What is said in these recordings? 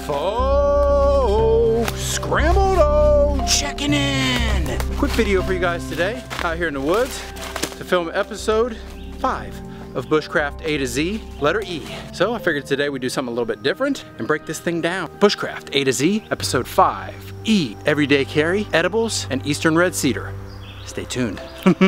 folks, Scrambled checking in. Quick video for you guys today, out here in the woods to film episode 5 of Bushcraft A to Z, letter E. So I figured today we'd do something a little bit different and break this thing down. Bushcraft A to Z, episode 5, E, everyday carry, edibles, and Eastern Red Cedar. Stay tuned.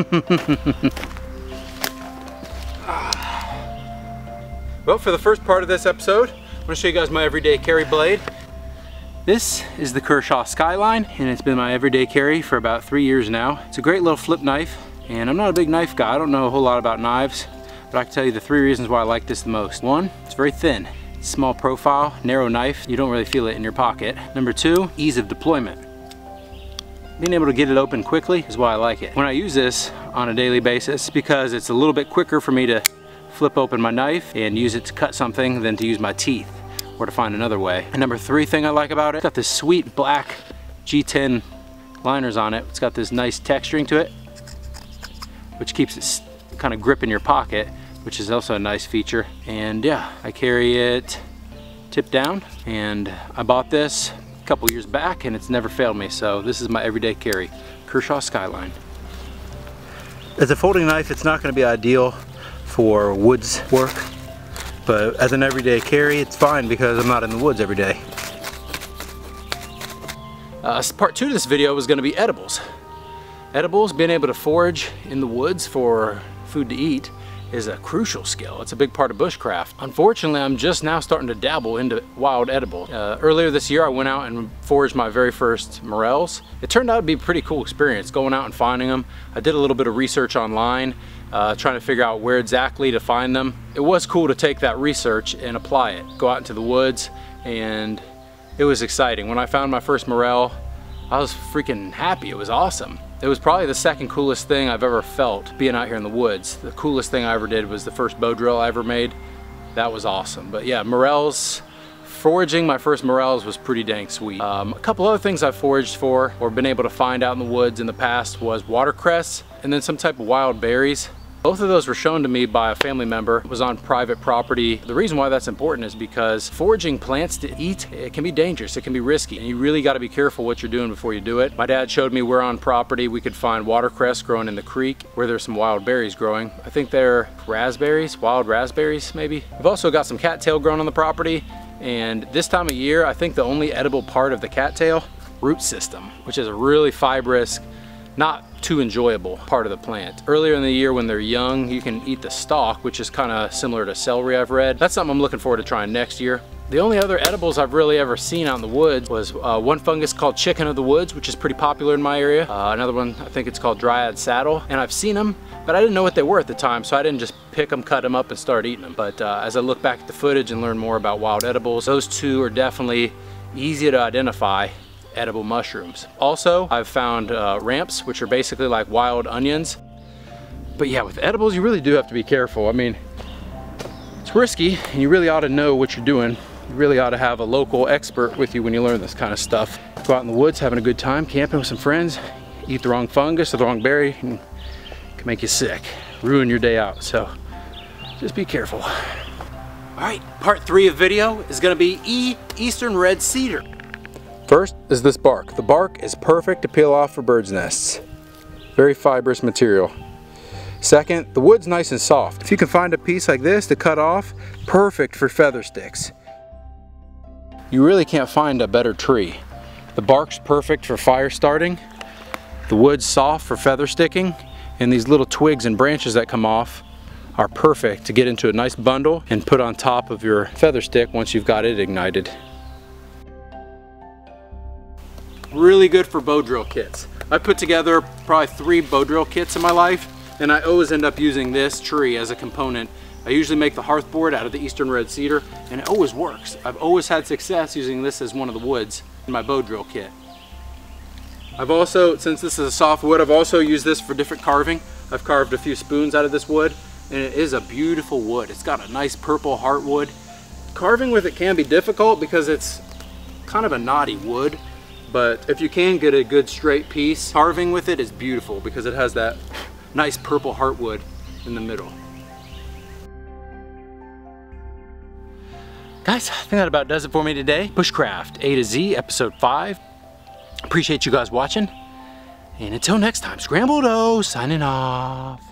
Well, for the first part of this episode, I'm gonna show you guys my everyday carry blade. This is the Kershaw Skyline, and it's been my everyday carry for about 3 years now. It's a great little flip knife, and I'm not a big knife guy. I don't know a whole lot about knives, but I can tell you the 3 reasons why I like this the most. 1, it's very thin. Small profile, narrow knife. You don't really feel it in your pocket. Number 2, ease of deployment. Being able to get it open quickly is why I like it. When I use this on a daily basis, because it's a little bit quicker for me to flip open my knife and use it to cut something than to use my teeth or to find another way. And number 3 thing I like about it, it's got this sweet black G10 liners on it. It's got this nice texturing to it, which keeps it kind of grip in your pocket, which is also a nice feature. And yeah, I carry it tip down, and I bought this a couple years back and it's never failed me. So this is my everyday carry, Kershaw Skyline. As a folding knife, it's not going to be ideal for woods work, but as an everyday carry, it's fine because I'm not in the woods every day. Part 2 of this video was going to be edibles. Edibles, being able to forage in the woods for food to eat, is a crucial skill. It's a big part of bushcraft. Unfortunately, I'm just now starting to dabble into wild edibles. Earlier this year, I went out and foraged my very first morels. It turned out to be a pretty cool experience, going out and finding them. I did a little bit of research online, trying to figure out where exactly to find them. It was cool to take that research and apply it. Go out into the woods, and it was exciting. When I found my first morel, I was freaking happy. It was awesome. It was probably the second coolest thing I've ever felt being out here in the woods. The coolest thing I ever did was the first bow drill I ever made. That was awesome. But yeah, morels, foraging my first morels was pretty dang sweet. A couple other things I've foraged for or been able to find out in the woods in the past was watercress and then some type of wild berries. Both of those were shown to me by a family member. It was on private property. The reason why that's important is because foraging plants to eat, it can be dangerous, it can be risky, and you really got to be careful what you're doing before you do it. My dad showed me where on property we could find watercress growing in the creek where there's some wild berries growing. I think they're raspberries, wild raspberries maybe. We've also got some cattail growing on the property, and this time of year I think the only edible part of the cattail, root system, which is a really fibrous, not too enjoyable part of the plant. Earlier in the year when they're young, you can eat the stalk, which is kind of similar to celery, I've read. That's something I'm looking forward to trying next year. The only other edibles I've really ever seen out in the woods was one fungus called chicken of the woods, which is pretty popular in my area. Another one, I think it's called dryad saddle, and I've seen them, but I didn't know what they were at the time, so I didn't just pick them, cut them up, and start eating them. But as I look back at the footage and learn more about wild edibles, those two are definitely easy to identify edible mushrooms. Also, I've found ramps, which are basically like wild onions. But yeah, with edibles, you really do have to be careful. I mean, it's risky, and you really ought to know what you're doing. You really ought to have a local expert with you when you learn this kind of stuff. Go out in the woods, having a good time, camping with some friends, eat the wrong fungus or the wrong berry, and it can make you sick, ruin your day out. So just be careful. All right, part 3 of the video is gonna be Eastern Red Cedar. First is this bark. The bark is perfect to peel off for birds' nests. Very fibrous material. Second, the wood's nice and soft. If you can find a piece like this to cut off, perfect for feather sticks. You really can't find a better tree. The bark's perfect for fire starting. The wood's soft for feather sticking. And these little twigs and branches that come off are perfect to get into a nice bundle and put on top of your feather stick once you've got it ignited. Really good for bow drill kits. I put together probably 3 bow drill kits in my life, and I always end up using this tree as a component. I usually make the hearth board out of the Eastern Red Cedar, and it always works. I've always had success using this as one of the woods in my bow drill kit. I've also, since this is a soft wood, I've also used this for different carving. I've carved a few spoons out of this wood, and it is a beautiful wood. It's got a nice purple heartwood. Carving with it can be difficult because it's kind of a knotty wood. But if you can get a good straight piece, carving with it is beautiful because it has that nice purple heartwood in the middle. Guys, I think that about does it for me today. Bushcraft A to Z, episode 5. Appreciate you guys watching. And until next time, Scrambled signing off.